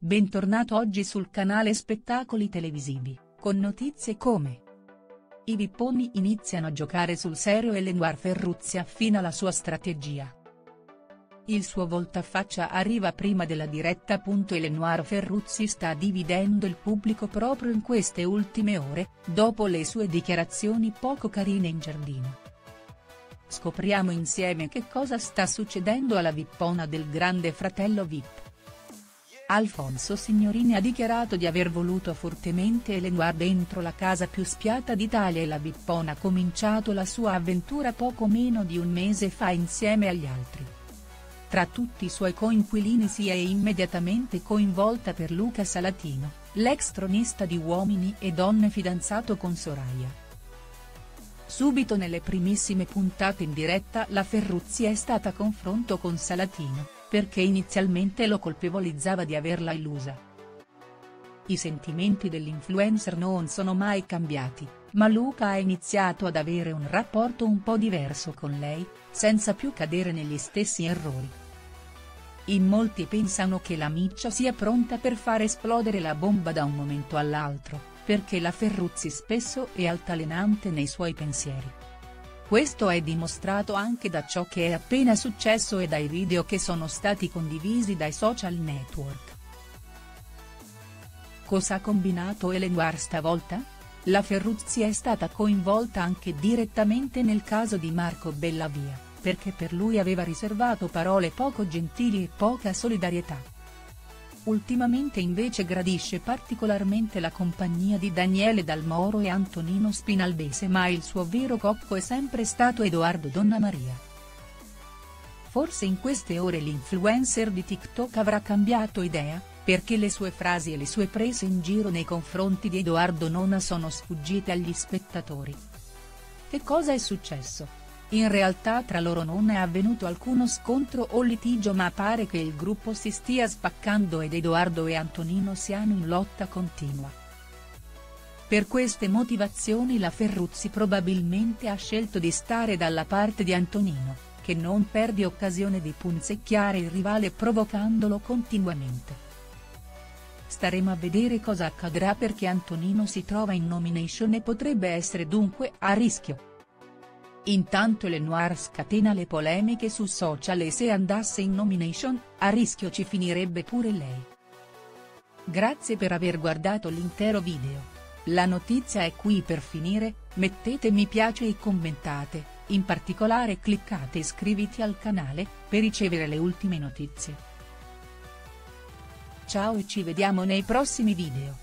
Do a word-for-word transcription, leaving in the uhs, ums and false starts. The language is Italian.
Bentornato oggi sul canale Spettacoli Televisivi, con notizie come: i Vipponi iniziano a giocare sul serio e Lenoir Ferruzzi affina la sua strategia. Il suo voltafaccia arriva prima della diretta. E Lenoir Ferruzzi sta dividendo il pubblico proprio in queste ultime ore, dopo le sue dichiarazioni poco carine in giardino. Scopriamo insieme che cosa sta succedendo alla Vippona del Grande Fratello V I P. Alfonso Signorini ha dichiarato di aver voluto fortemente Lenoir dentro la casa più spiata d'Italia e la Vippona ha cominciato la sua avventura poco meno di un mese fa insieme agli altri. Tra tutti i suoi coinquilini si è immediatamente coinvolta per Luca Salatino, l'ex tronista di Uomini e Donne fidanzato con Soraya. Subito nelle primissime puntate in diretta la Ferruzzi è stata a confronto con Salatino, perché inizialmente lo colpevolizzava di averla illusa. I sentimenti dell'influencer non sono mai cambiati, ma Luca ha iniziato ad avere un rapporto un po' diverso con lei, senza più cadere negli stessi errori. In molti pensano che la miccia sia pronta per far esplodere la bomba da un momento all'altro, perché la Ferruzzi spesso è altalenante nei suoi pensieri. Questo è dimostrato anche da ciò che è appena successo e dai video che sono stati condivisi dai social network. Cosa ha combinato Lenoir stavolta? La Ferruzzi è stata coinvolta anche direttamente nel caso di Marco Bellavia, perché per lui aveva riservato parole poco gentili e poca solidarietà. Ultimamente invece gradisce particolarmente la compagnia di Daniele Dal Moro e Antonino Spinalbese, ma il suo vero cocco è sempre stato Edoardo Donnamaria. Forse in queste ore l'influencer di TikTok avrà cambiato idea, perché le sue frasi e le sue prese in giro nei confronti di Edoardo non sono sfuggite agli spettatori. Che cosa è successo? In realtà tra loro non è avvenuto alcuno scontro o litigio, ma pare che il gruppo si stia spaccando ed Edoardo e Antonino siano in lotta continua. Per queste motivazioni la Ferruzzi probabilmente ha scelto di stare dalla parte di Antonino, che non perde occasione di punzecchiare il rivale provocandolo continuamente. Staremo a vedere cosa accadrà, perché Antonino si trova in nomination e potrebbe essere dunque a rischio. Intanto Lenoir scatena le polemiche su social e se andasse in nomination, a rischio ci finirebbe pure lei. Grazie per aver guardato l'intero video. La notizia è qui per finire, mettete mi piace e commentate, in particolare cliccate iscriviti al canale, per ricevere le ultime notizie. Ciao e ci vediamo nei prossimi video.